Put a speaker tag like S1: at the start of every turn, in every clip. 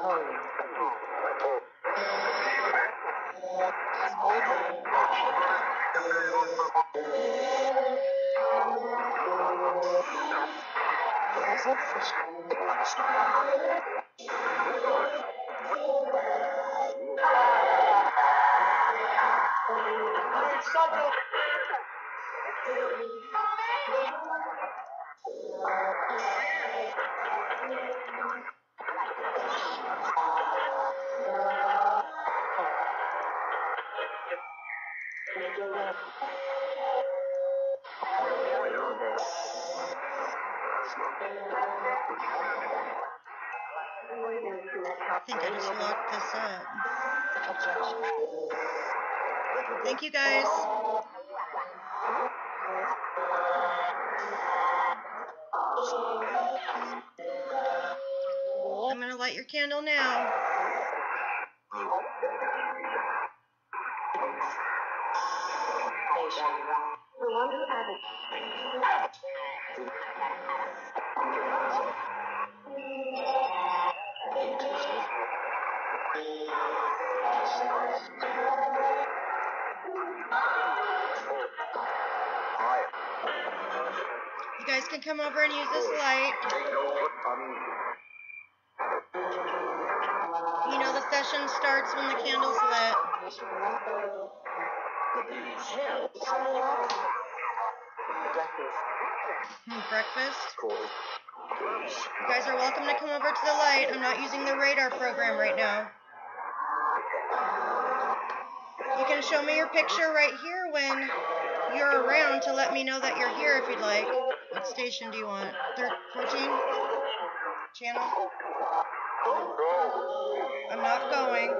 S1: I think I just locked this up. Thank you guys. I'm going to light your candle now. You guys can come over and use this light. You know the session starts when the candle's lit. Breakfast? You guys are welcome to come over to the light. I'm not using the radar program right now. You can show me your picture right here when you're around to let me know that you're here if you'd like. What station do you want? 14? Channel? I'm not going.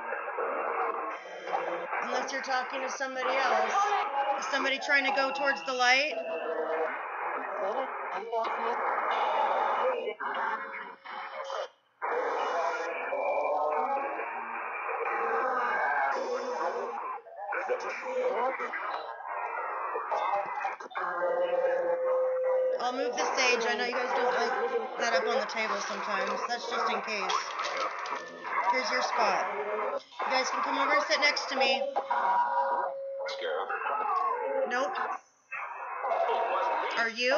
S1: Unless you're talking to somebody else. Is somebody trying to go towards the light? I'll move the sage. I know you guys don't like that up on the table sometimes. That's just in case. Here's your spot. You guys can come over and sit next to me. Nope. Are you?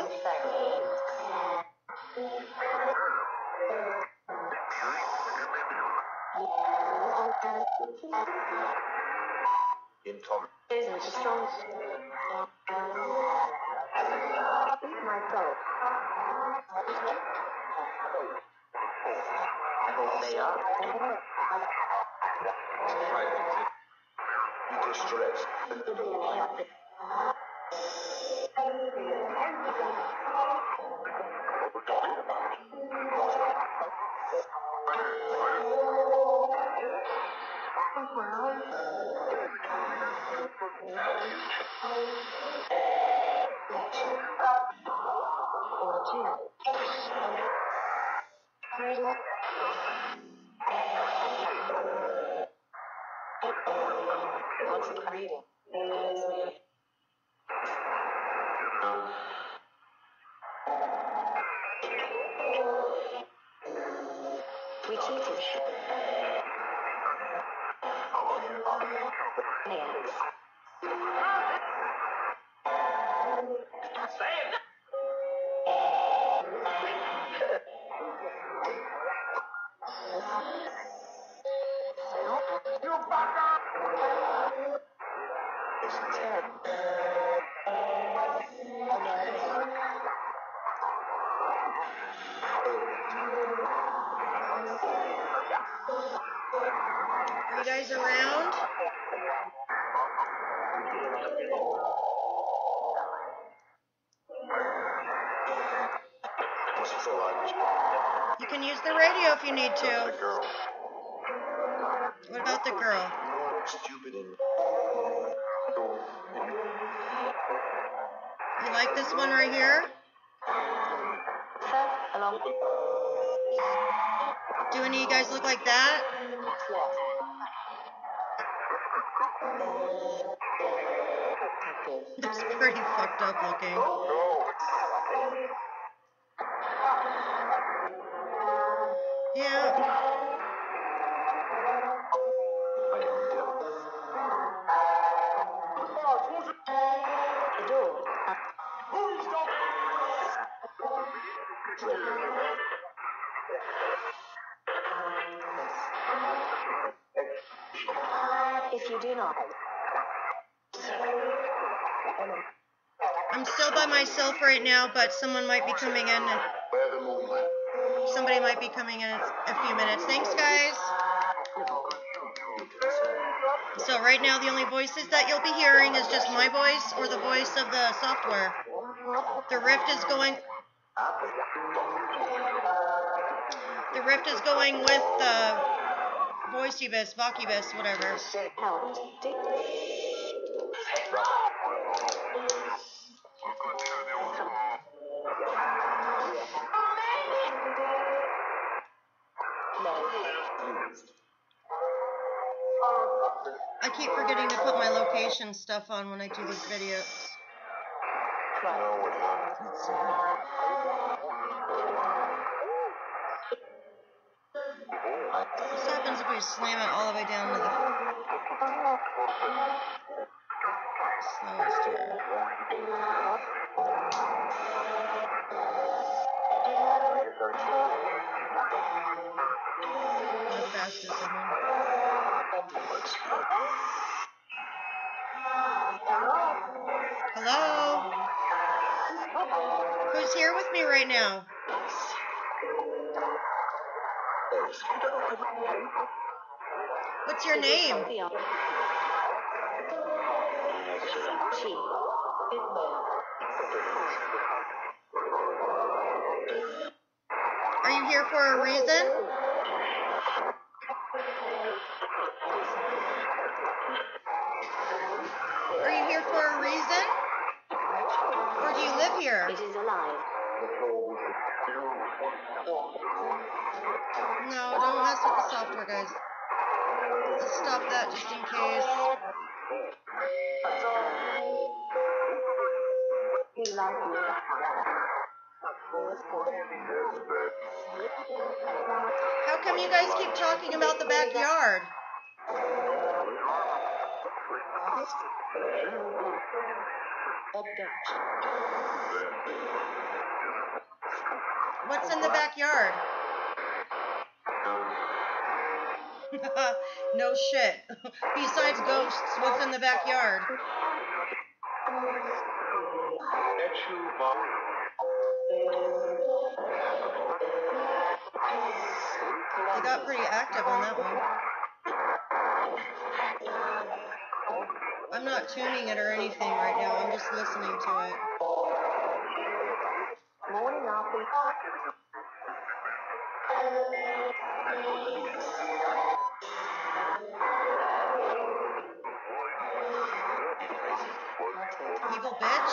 S1: Are you guys around? You can use the radio if you need to. What about the girl? You like this one right here? Do any of you guys look like that? That's pretty fucked up looking. Yeah.
S2: If you do not.
S1: I'm still by myself right now, but someone might be coming in, and somebody might be coming in a few minutes. Thanks, guys. So right now, the only voices that you'll be hearing is just my voice or the voice of the software. The rift is going. The rift is going with the Vocibus, Vocibus, whatever. I keep forgetting to put my location stuff on when I do these videos. What happens if we slam it all the way down to the slowest here? Not fastest, I mean. Hello? Who's here with me right now? What's your name? Are you here for a reason? Are you here for a reason? Or do you live here?
S2: It is alive.
S1: No, don't mess with the software, guys. Let's stop that just in case. How come you guys keep talking about the backyard? What's in the backyard? No shit. Besides ghosts, what's in the backyard? They got pretty active on that one. I'm not tuning it or anything right now. I'm just listening to it. Evil bitch.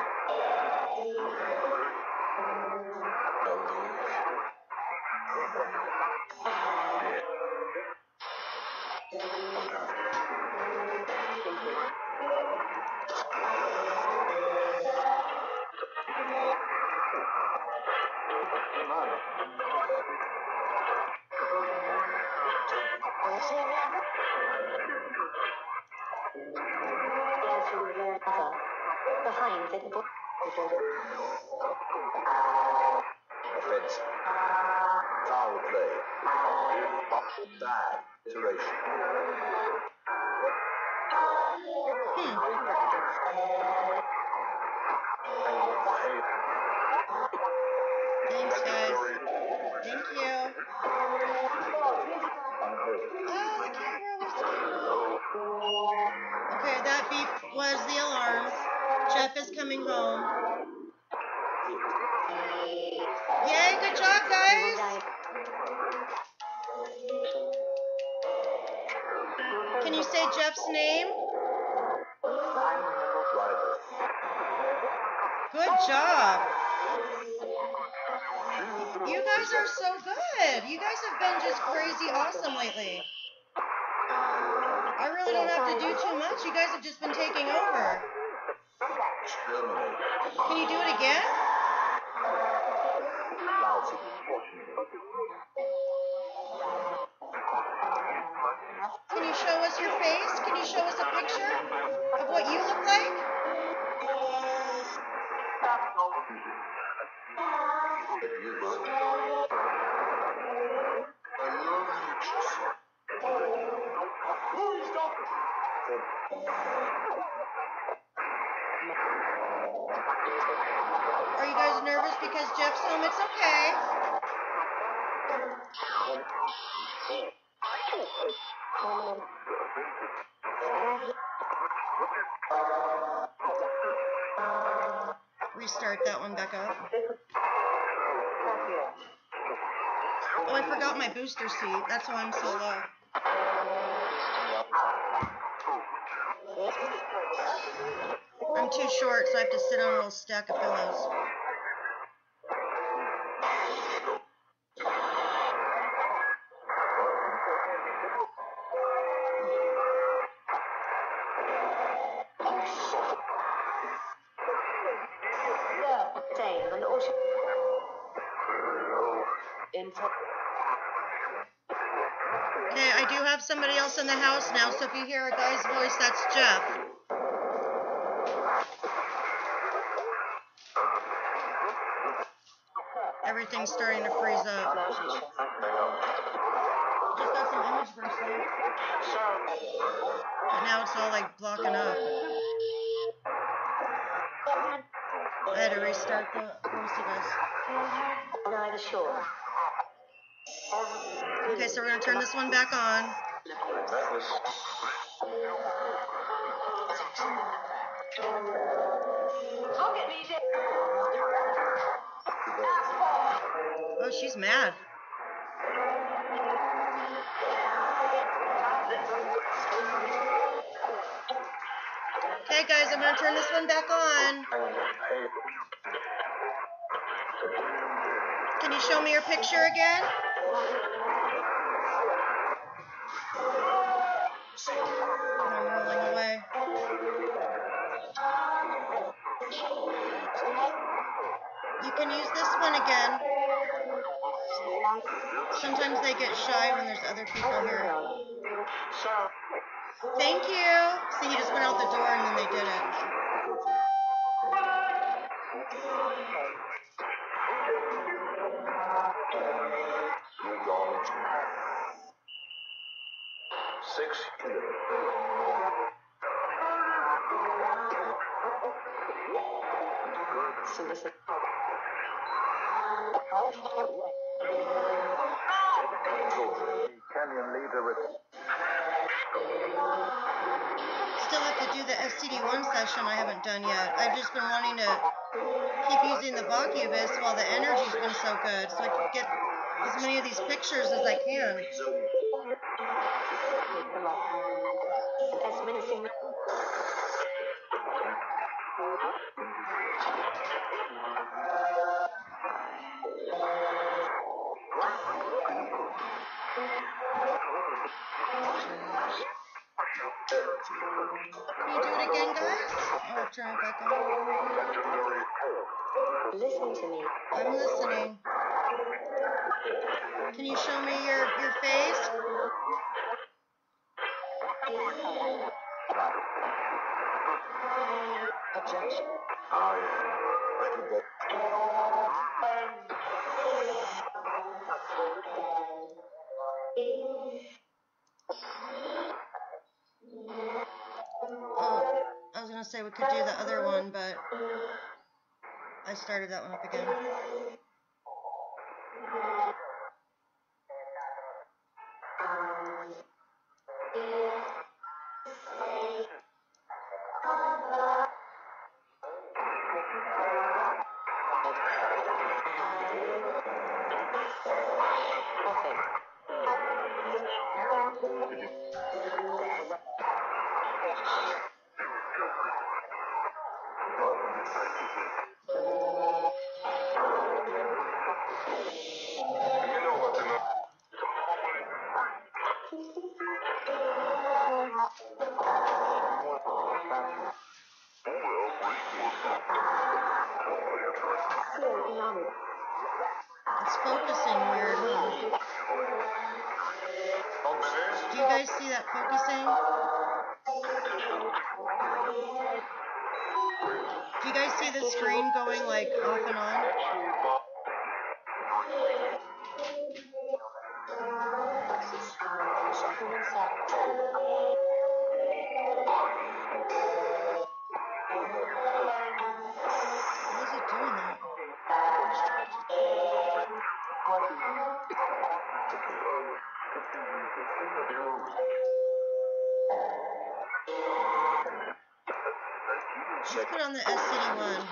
S2: Behind the book.
S3: Offense. Foul play. Bad iteration.
S1: Thanks, guys. Thank you. Oh, my camera was... Okay, that beep was the alarm. Jeff is coming home. Yay, good job, guys! Can you say Jeff's name? Good job. You guys are so good. You guys have been just crazy awesome lately. I really don't have to do too much. You guys have just been taking over. Can you do it again? Can you show us your face? Can you show us a picture of what you look like? Are you guys nervous because Jeff's home? It's okay. Restart that one back up. Oh, I forgot my booster seat. That's why I'm so low. I'm too short, so I have to sit on a little stack of pillows. Okay, I do have somebody else in the house now, so if you hear a guy's voice, that's Jeff. Everything's starting to freeze up. Just got some image bursting. But now it's all like blocking up. I had to restart the Vocibus.
S2: Neither sure.
S1: Okay, so we're going to turn this one back on. Oh, she's mad. Okay, guys, I'm going to turn this one back on. Can you show me your picture again? I'm rolling away. You can use this one again. Sometimes they get shy when there's other people here. Thank you. See, he just went out the door and then they did it. Still have to do the STD1 session I haven't done yet. I've just been wanting to keep using the Vocibus while the energy's been so good, so I can get as many of these pictures as I can. Can you do it again, guys? Oh, turn it back on.
S2: Listen to me.
S1: I'm listening. Can you show me your face?
S2: Objection.
S1: Oh, I was gonna say we could do the other one, but I started that one up again. It's focusing weird, huh? Do you guys see that focusing? Do you guys see the screen going like off and on? Why is it doing that? Just put on the SCD-1.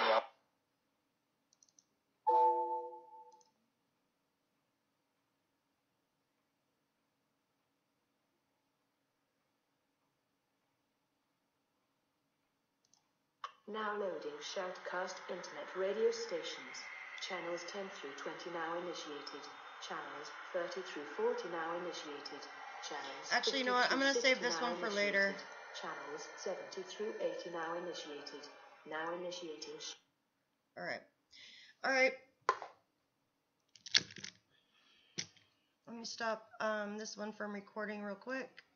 S2: Now loading shoutcast internet radio stations. Channels 10 through 20 now initiated. Channels 30 through 40 now initiated. Channels
S1: Actually, you know what? I'm going to save this one for later.
S2: Channels 70 through 80 now initiated. Now initiating.
S1: Alright. Alright. Let me stop this one from recording real quick.